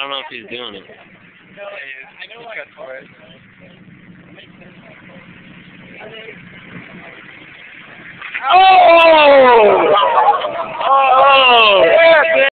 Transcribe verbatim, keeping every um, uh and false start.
don't know if he's doing it. No, I know I got for it. Oh!